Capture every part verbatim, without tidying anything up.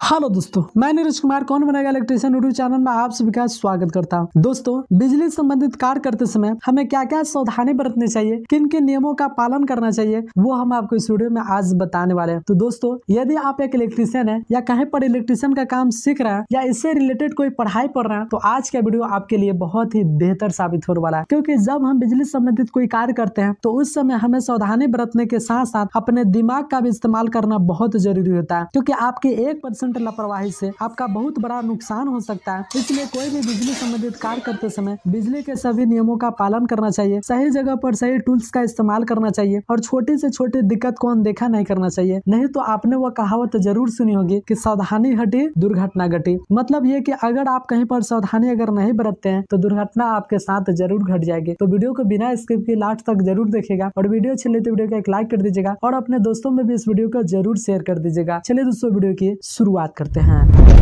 Hello दोस्तों, मैं नीरज कुमार कौन बनेगा इलेक्ट्रिशियन यूट्यूब चैनल में आप सभी का स्वागत करता हूं। दोस्तों, बिजली संबंधित कार्य करते समय हमें क्या क्या सावधानी बरतनी चाहिए, किन किन नियमों का पालन करना चाहिए, वो हम आपको इस वीडियो में आज बताने वाले हैं। तो दोस्तों, यदि आप एक इलेक्ट्रिशियन है या कहीं पर इलेक्ट्रिशियन का काम सीख रहे हैं या इससे रिलेटेड कोई पढ़ाई पढ़ रहे हैं, तो आज का वीडियो आपके लिए बहुत ही बेहतर साबित होने वाला है। क्योंकि जब हम बिजली संबंधित कोई कार्य करते हैं तो उस समय हमें सावधानी बरतने के साथ साथ अपने दिमाग का भी इस्तेमाल करना बहुत जरूरी होता है। क्योंकि आपके एक परसेंट लापरवाही से आपका बहुत बड़ा नुकसान हो सकता है। इसलिए कोई भी बिजली संबंधित कार्य करते समय बिजली के सभी नियमों का पालन करना चाहिए, सही जगह पर सही टूल्स का इस्तेमाल करना चाहिए और छोटी से छोटी दिक्कत को अनदेखा नहीं करना चाहिए। नहीं तो आपने वो कहावत जरूर सुनी होगी कि सावधानी हटी दुर्घटना घटी। मतलब ये कि अगर आप कहीं पर सावधानी अगर नहीं बरतते हैं तो दुर्घटना आपके साथ जरूर घट जाएगी। तो वीडियो को बिना स्किप के लास्ट तक जरूर देखेगा और वीडियो अच्छी लगे तो वीडियो को एक लाइक कर दीजिएगा और अपने दोस्तों में भी इस वीडियो को जरूर शेयर कर दीजिएगा। चलिए दोस्तों, वीडियो की शुरुआत करते हैं।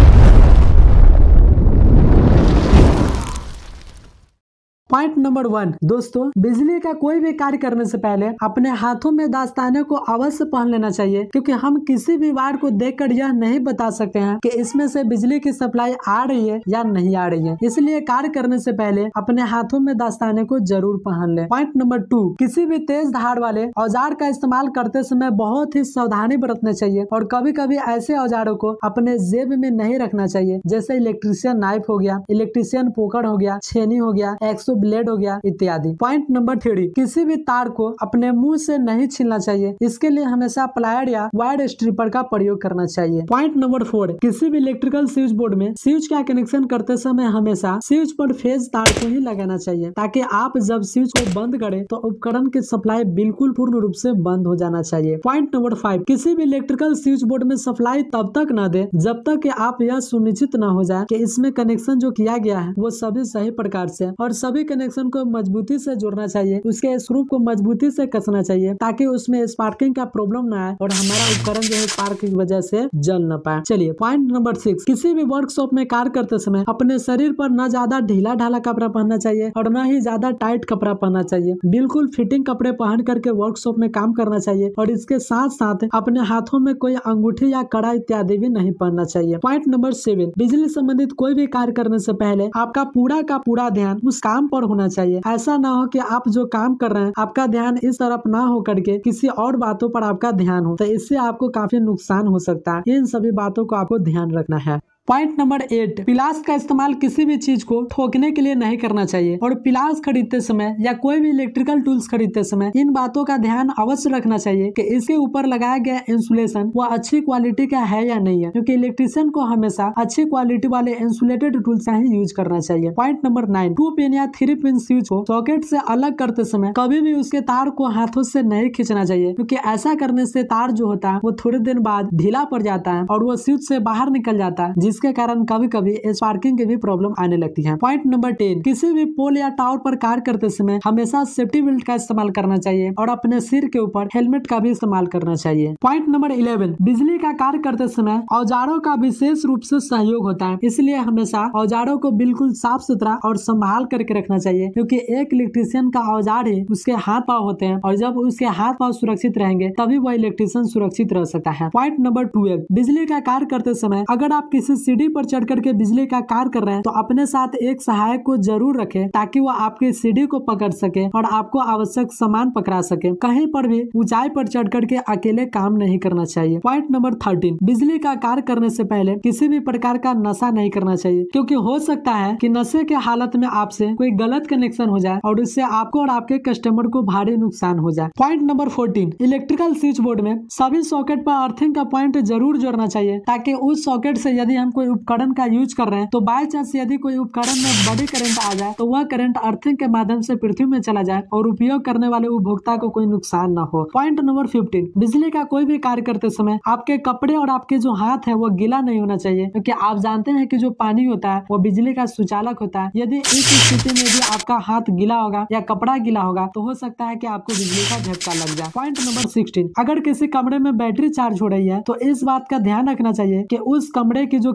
पॉइंट नंबर वन, दोस्तों, बिजली का कोई भी कार्य करने से पहले अपने हाथों में दस्ताने को अवश्य पहन लेना चाहिए। क्योंकि हम किसी भी वायर को देखकर यह नहीं बता सकते हैं कि इसमें से बिजली की सप्लाई आ रही है या नहीं आ रही है। इसलिए कार्य करने से पहले अपने हाथों में दस्ताने को जरूर पहन लें। पॉइंट नंबर टू, किसी भी तेज धार वाले औजार का इस्तेमाल करते समय बहुत ही सावधानी बरतना चाहिए और कभी कभी ऐसे औजारों को अपने जेब में नहीं रखना चाहिए, जैसे इलेक्ट्रिशियन नाइफ हो गया, इलेक्ट्रिशियन पोकड़ हो गया, छेनी हो गया, एक्सो ब्लेड हो गया इत्यादि। पॉइंट नंबर थ्री, किसी भी तार को अपने मुंह से नहीं छीलना चाहिए। इसके लिए हमेशा प्लायर या वायर स्ट्रिपर का प्रयोग करना चाहिए। पॉइंट नंबर फोर, किसी भी इलेक्ट्रिकल स्विच बोर्ड में स्विच का कनेक्शन करते समय हमेशा स्विच पर फेज तार को ही लगाना चाहिए, ताकि आप जब स्विच को बंद करें तो उपकरण की सप्लाई बिल्कुल पूर्ण रूप से बंद हो जाना चाहिए। पॉइंट नंबर फाइव, किसी भी इलेक्ट्रिकल स्विच बोर्ड में सप्लाई तब तक न दे जब तक कि आप यह सुनिश्चित न हो जाए कि इसमें कनेक्शन जो किया गया है वो सभी सही प्रकार से और सभी कनेक्शन को मजबूती से जोड़ना चाहिए। उसके स्क्रू को मजबूती से कसना चाहिए ताकि उसमें स्पार्किंग का प्रॉब्लम ना आए और हमारा उपकरण जो है स्पार्क की वजह से जल न पाए। चलिए पॉइंट नंबर सिक्स, किसी भी वर्कशॉप में कार्य करते समय अपने शरीर पर न ज्यादा ढीला ढाला कपड़ा पहनना चाहिए और न ही ज्यादा टाइट कपड़ा पहनना चाहिए। बिल्कुल फिटिंग कपड़े पहन करके वर्कशॉप में काम करना चाहिए और इसके साथ साथ अपने हाथों में कोई अंगूठी या कड़ा इत्यादि भी नहीं पहनना चाहिए। पॉइंट नंबर सेवन, बिजली संबंधित कोई भी कार्य करने से पहले आपका पूरा का पूरा ध्यान उस काम पर होना चाहिए। ऐसा ना हो कि आप जो काम कर रहे हैं आपका ध्यान इस तरफ ना हो करके किसी और बातों पर आपका ध्यान हो, तो इससे आपको काफी नुकसान हो सकता है। इन सभी बातों को आपको ध्यान रखना है। पॉइंट नंबर एट, पिलास का इस्तेमाल किसी भी चीज को ठोकने के लिए नहीं करना चाहिए और पिलास खरीदते समय या कोई भी इलेक्ट्रिकल टूल्स खरीदते समय इन बातों का ध्यान अवश्य रखना चाहिए कि इसके ऊपर लगाया गया इंसुलेशन वो अच्छी क्वालिटी का है या नहीं है, क्योंकि इलेक्ट्रिशियन को हमेशा अच्छी क्वालिटी वाले इंसुलेटेड टूल्स का ही यूज करना चाहिए। Point number nine, two pin या थ्री पिन स्विच को सॉकेट से अलग करते समय कभी भी उसके तार को हाथों से नहीं खींचना चाहिए, क्योंकि ऐसा करने से तार जो होता है वो थोड़े दिन बाद ढीला पड़ जाता है और वो स्विच से बाहर निकल जाता है, जिसके कारण कभी कभी स्पार्किंग की भी प्रॉब्लम आने लगती है। पॉइंट नंबर टेन, किसी भी पोल या टावर पर कार्य करते समय हमेशा सेफ्टी बेल्ट का इस्तेमाल करना चाहिए और अपने सिर के ऊपर हेलमेट का भी इस्तेमाल करना चाहिए। पॉइंट नंबर इलेवन, बिजली का कार्य करते समय औजारों का विशेष रूप से सहयोग होता है, इसलिए हमेशा औजारों को बिल्कुल साफ सुथरा और संभाल करके रखना चाहिए, क्योंकि एक इलेक्ट्रिशियन का औजार ही उसके हाथ पांव होते हैं और जब उसके हाथ पांव सुरक्षित रहेंगे तभी वह इलेक्ट्रिशियन सुरक्षित रह सकता है। पॉइंट नंबर ट्वेल्व, बिजली का कार्य करते समय अगर आप किसी सीढ़ी पर चढ़ करके बिजली का कार्य कर रहे हैं तो अपने साथ एक सहायक को जरूर रखें, ताकि वो आपके सीढ़ी को पकड़ सके और आपको आवश्यक सामान पकड़ा सके। कहीं पर भी ऊंचाई पर चढ़ करके अकेले काम नहीं करना चाहिए। पॉइंट नंबर थर्टीन, बिजली का कार्य करने से पहले किसी भी प्रकार का नशा नहीं करना चाहिए, क्योंकि हो सकता है कि नशे के हालत में आपसे कोई गलत कनेक्शन हो जाए और उससे आपको और आपके कस्टमर को भारी नुकसान हो जाए। Point number fourteen, electrical switch board में सभी सॉकेट पर अर्थिंग का पॉइंट जरूर जोड़ना चाहिए, ताकि उस सॉकेट से यदि हम कोई उपकरण का यूज कर रहे हैं तो बाय चांस यदि कोई उपकरण में बड़ी करंट आ जाए तो वह करंट अर्थिंग के माध्यम से पृथ्वी में चला जाए और उपयोग करने वाले उपभोक्ता को कोई नुकसान न हो। पॉइंट नंबर फिफ्टीन, बिजली का कोई भी कार्य करते समय आपके कपड़े और आपके जो हाथ है वो गीला नहीं होना चाहिए, क्योंकि आप जानते हैं कि जो पानी होता है वो बिजली का सुचालक होता है। यदि इस स्थिति में भी आपका हाथ गीला होगा या कपड़ा गीला होगा तो हो सकता है कि आपको बिजली का झटका लग जाए। पॉइंट नंबर सिक्सटीन, अगर किसी कमरे में बैटरी चार्ज हो रही है तो इस बात का ध्यान रखना चाहिए कि उस कमरे की जो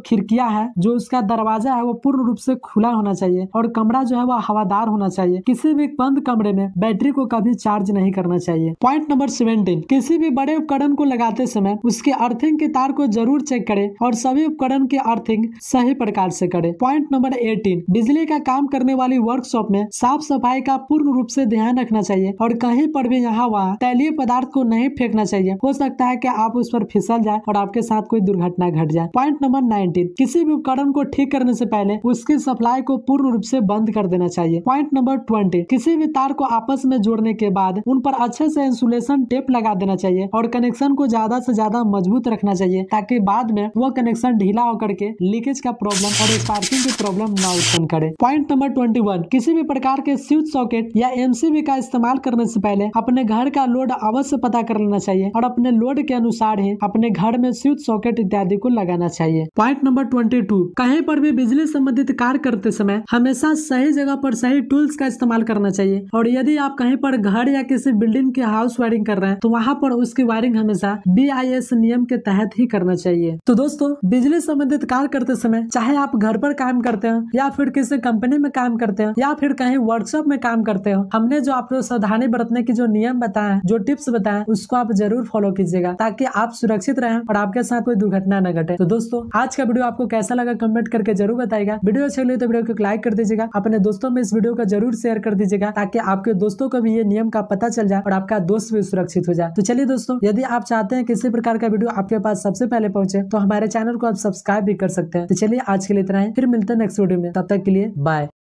खिड़कियां है, जो उसका दरवाजा है वो पूर्ण रूप से खुला होना चाहिए और कमरा जो है वो हवादार होना चाहिए। किसी भी बंद कमरे में बैटरी को कभी चार्ज नहीं करना चाहिए। पॉइंट नंबर सेवेंटीन, किसी भी बड़े उपकरण को लगाते समय उसके अर्थिंग के तार को जरूर चेक करें और सभी उपकरण की अर्थिंग सही प्रकार से करें। पॉइंट नंबर एटीन, बिजली का काम करने वाली वर्कशॉप में साफ सफाई का पूर्ण रूप से ध्यान रखना चाहिए और कहीं पर भी यहाँ वहाँ तैलीय पदार्थ को नहीं फेंकना चाहिए। हो सकता है कि आप उस पर फिसल जाए और आपके साथ कोई दुर्घटना घट जाए। पॉइंट नंबर नाइनटीन, किसी भी उपकरण को ठीक करने से पहले उसकी सप्लाई को पूर्ण रूप से बंद कर देना चाहिए। पॉइंट नंबर ट्वेंटी, किसी भी तार को आपस में जोड़ने के बाद उन पर अच्छे से इंसुलेशन टेप लगा देना चाहिए और कनेक्शन को ज्यादा से ज्यादा मजबूत रखना चाहिए ताकि बाद में वो कनेक्शन ढीला होकर के लीकेज का प्रॉब्लम और स्पार्किंग की प्रॉब्लम ना उत्पन्न करे। पॉइंट नंबर ट्वेंटी वन, किसी भी प्रकार के स्विच सॉकेट या एमसीबी का इस्तेमाल करने से पहले अपने घर का लोड अवश्य पता कर लेना चाहिए और अपने लोड के अनुसार ही अपने घर में स्विच सॉकेट इत्यादि को लगाना चाहिए। पॉइंट नंबर ट्वेंटी टू, कहीं पर भी बिजली संबंधित कार्य करते समय हमेशा सही जगह पर सही टूल्स का इस्तेमाल करना चाहिए और यदि आप कहीं पर घर या किसी बिल्डिंग की हाउस वायरिंग कर रहे हैं तो वहाँ पर उसकी वायरिंग हमेशा बी आई एस नियम के तहत ही करना चाहिए। तो दोस्तों, बिजली संबंधित कार्य करते समय चाहे आप घर पर काम करते हो या फिर किसी कंपनी में काम करते हो या फिर कहीं वर्कशॉप में काम करते हो, हमने जो आपको सावधानी बरतने की जो नियम बताए, जो टिप्स बताए, उसको आप जरूर फॉलो कीजिएगा ताकि आप सुरक्षित रहें और आपके साथ कोई दुर्घटना न घटे। तो दोस्तों, आज का वीडियो आपको कैसा लगा कमेंट करके जरूर बताइएगा। वीडियो अच्छा लगे तो वीडियो को लाइक कर दीजिएगा, अपने दोस्तों में इस वीडियो को जरूर शेयर कर दीजिएगा ताकि आपके दोस्तों को भी ये नियम का पता चल जाए और आपका दोस्त भी सुरक्षित हो जाए। तो चलिए दोस्तों, यदि आप चाहते हैं किसी प्रकार का वीडियो आपके पास सबसे पहले पहुंचे तो हमारे चैनल को आप सब्सक्राइब भी कर सकते हैं। तो चलिए आज के लिए इतना ही, फिर मिलते हैं नेक्स्ट वीडियो में, तब तक के लिए बाय।